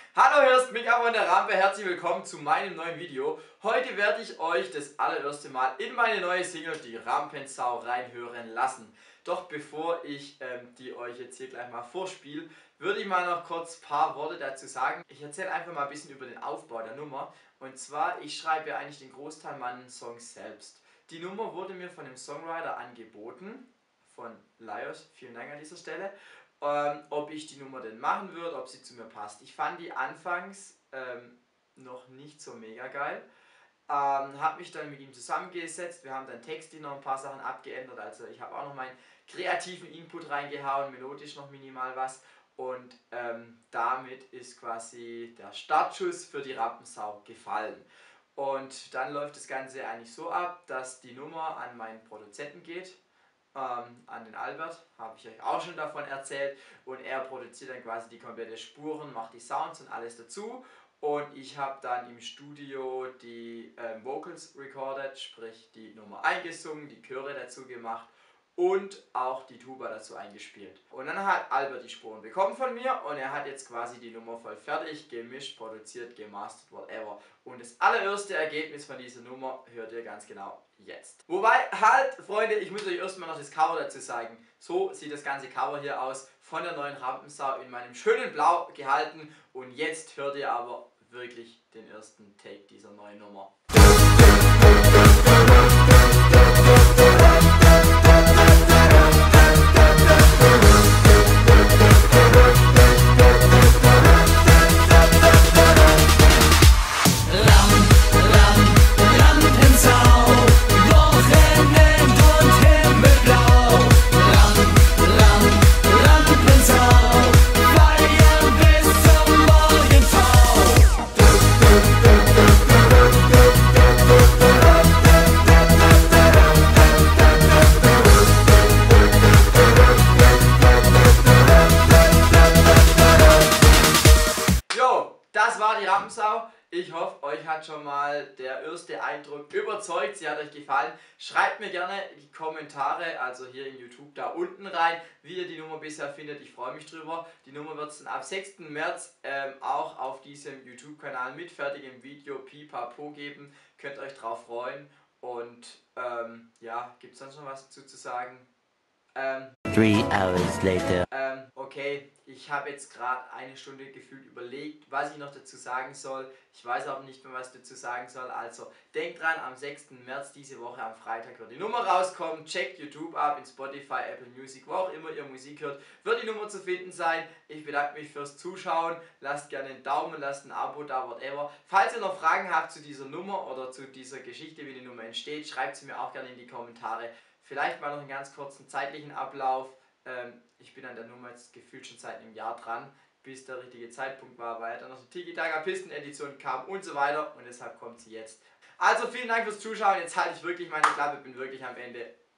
Hallo, hier ist Mika von der Rampe, herzlich willkommen zu meinem neuen Video. Heute werde ich euch das allererste Mal in meine neue Single, die Rampensau, reinhören lassen. Doch bevor ich die euch jetzt hier gleich mal vorspiele, würde ich mal noch kurz ein paar Worte dazu sagen. Ich erzähle einfach mal ein bisschen über den Aufbau der Nummer. Und zwar, ich schreibe ja eigentlich den Großteil meiner Songs selbst. Die Nummer wurde mir von dem Songwriter angeboten, von Laios, vielen Dank an dieser Stelle. Ob ich die Nummer denn machen würde, ob sie zu mir passt. Ich fand die anfangs noch nicht so mega geil. Habe mich dann mit ihm zusammengesetzt, wir haben dann textlich noch ein paar Sachen abgeändert, also ich habe auch noch meinen kreativen Input reingehauen, melodisch noch minimal was und damit ist quasi der Startschuss für die Rampensau gefallen. Und dann läuft das Ganze eigentlich so ab, dass die Nummer an meinen Produzenten geht, an den Albert, habe ich euch auch schon davon erzählt, und er produziert dann quasi die komplette Spuren, macht die Sounds und alles dazu und ich habe dann im Studio die Vocals recorded, sprich die Nummer eingesungen, die Chöre dazu gemacht und auch die Tuba dazu eingespielt. Und dann hat Albert die Spuren bekommen von mir und er hat jetzt quasi die Nummer voll fertig, gemischt, produziert, gemastert, whatever. Und das allererste Ergebnis von dieser Nummer hört ihr ganz genau jetzt. Wobei, halt, Freunde, ich muss euch erstmal noch das Cover dazu zeigen. So sieht das ganze Cover hier aus, von der neuen Rampensau in meinem schönen Blau gehalten. Und jetzt hört ihr aber wirklich den ersten Take dieser neuen Nummer. Das war die Rampensau. Ich hoffe, euch hat schon mal der erste Eindruck überzeugt. Sie hat euch gefallen. Schreibt mir gerne die Kommentare, also hier in YouTube da unten rein, wie ihr die Nummer bisher findet. Ich freue mich drüber. Die Nummer wird es dann ab 6. März auch auf diesem YouTube-Kanal mit fertigem Video Pipapo geben. Könnt euch drauf freuen. Und ja, gibt es sonst noch was dazu zu sagen? 3 hours later. Okay, ich habe jetzt gerade eine Stunde gefühlt überlegt, was ich noch dazu sagen soll. Ich weiß aber nicht mehr, was ich dazu sagen soll. Also denkt dran, am 6. März diese Woche, am Freitag, wird die Nummer rauskommen. Checkt YouTube ab, in Spotify, Apple Music, wo auch immer ihr Musik hört, wird die Nummer zu finden sein. Ich bedanke mich fürs Zuschauen. Lasst gerne einen Daumen, lasst ein Abo da, whatever. Falls ihr noch Fragen habt zu dieser Nummer oder zu dieser Geschichte, wie die Nummer entsteht, schreibt sie mir auch gerne in die Kommentare. Vielleicht mal noch einen ganz kurzen zeitlichen Ablauf. Ich bin an der Nummer jetzt gefühlt schon seit einem Jahr dran, bis der richtige Zeitpunkt war, weil dann noch die Tiki-Taka Pisten Edition kam und so weiter und deshalb kommt sie jetzt. Also vielen Dank fürs Zuschauen, jetzt halte ich wirklich meine Klappe, bin wirklich am Ende.